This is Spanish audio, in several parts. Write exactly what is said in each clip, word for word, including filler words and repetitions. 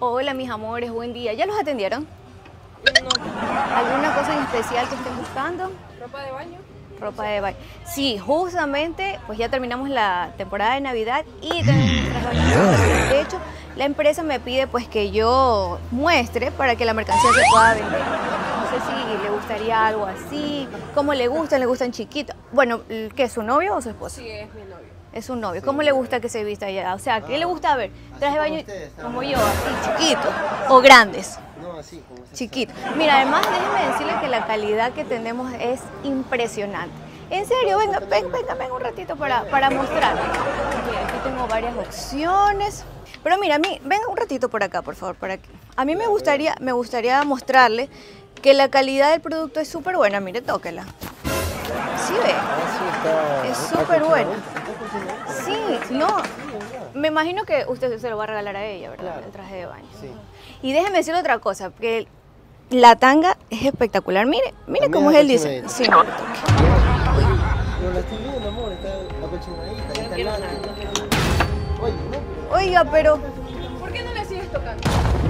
Hola, mis amores, buen día. ¿Ya los atendieron? No. ¿Alguna cosa en especial que estén buscando? ¿Ropa de baño? Ropa de baño. Sí, justamente, pues ya terminamos la temporada de Navidad y tenemos nuestras baños. De hecho, la empresa me pide pues que yo muestre para que la mercancía se pueda vender. No sé si le gustaría algo así, cómo le gustan, le gustan chiquitos. Bueno, ¿qué es su novio o su esposo? Sí, es mi novio. Es un novio. ¿Cómo le gusta que se vista allá? O sea, ¿qué le gusta ver? ¿Traje de baño como yo, así, chiquitos o grandes? No, así como se Chiquito. Mira, además déjeme decirle que la calidad que tenemos es impresionante. En serio, venga, venga, venga, venga un ratito para, para mostrar. Mira, aquí tengo varias opciones. Pero mira, a mí, venga un ratito por acá, por favor, para aquí. A mí me gustaría, me gustaría mostrarle que la calidad del producto es súper buena. Mire, tóquela. ¿Sí ve? Es súper buena. Sí, no. Me imagino que usted se lo va a regalar a ella, ¿verdad? Claro. El traje de baño. Sí. Y déjeme decirle otra cosa, que la tanga es espectacular. Mire, mire cómo es el diseño. Sí, no. Pero la estoy viendo, amor, está la cochinadita, ahí está el lado. Oye, no, pero... Oiga, pero ¿Por qué no le sigues tocando?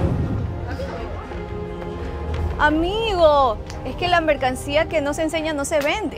amigo, es que la mercancía que no se enseña no se vende.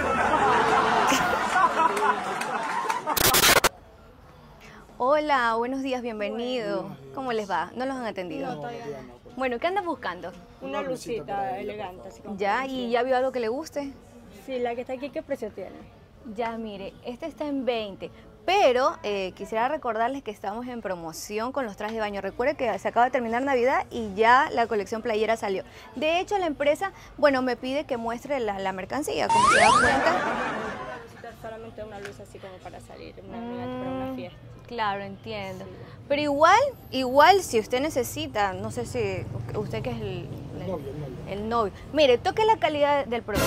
Hola, buenos días, bienvenido. ¿Cómo les va? ¿No los han atendido? Bueno, ¿qué andan buscando? Una lucita elegante, así como. ¿Ya? ¿Y ya vio algo que le guste? Sí, la que está aquí, ¿qué precio tiene? Ya, mire, este está en veinte, pero eh, quisiera recordarles que estamos en promoción con los trajes de baño. Recuerde que se acaba de terminar Navidad y ya la colección playera salió. De hecho, la empresa, bueno, me pide que muestre la, la mercancía, como se da cuenta. Necesitas solamente una luz así como para salir, una elegante para una fiesta. Claro, entiendo. Pero igual, igual si usted necesita, no sé si usted que es el, el, el novio. Mire, toque la calidad del producto.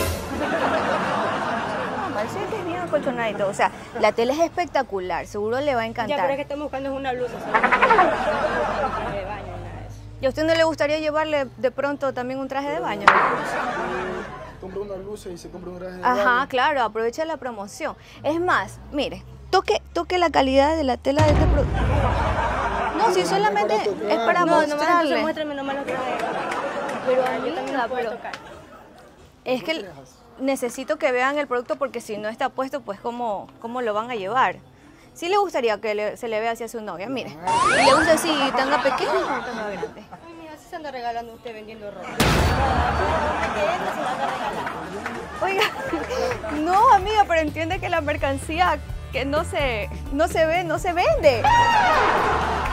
No, parece que es bien acolchonadito. O sea, la tela es espectacular, seguro le va a encantar. Ya, pero es que estamos buscando una luz, así, no un traje de baño, nada de eso. ¿Y a usted no le gustaría llevarle de pronto también un traje de baño? Compra una luz y se compra un traje de Ajá, baño. claro, aprovecha la promoción. Es más, mire, toque, toque la calidad de la tela de este producto. No, si solamente es para No, nomás entonces mostrarle. muéstrame nomás los trajes de baño. Pero Yo también amiga, los puedo pero tocar. es que necesito que vean el producto porque si no está puesto, pues cómo, cómo lo van a llevar. Sí le gustaría que le- se le vea así a su novia, mire. ¿Y le gusta así tanga pequeña o tanga grande? Ay, mira, así se anda regalando usted vendiendo ropa. Que entra se la anda regalando. Oiga, no amiga, pero entiende que la mercancía que no se, no se ve, no se vende.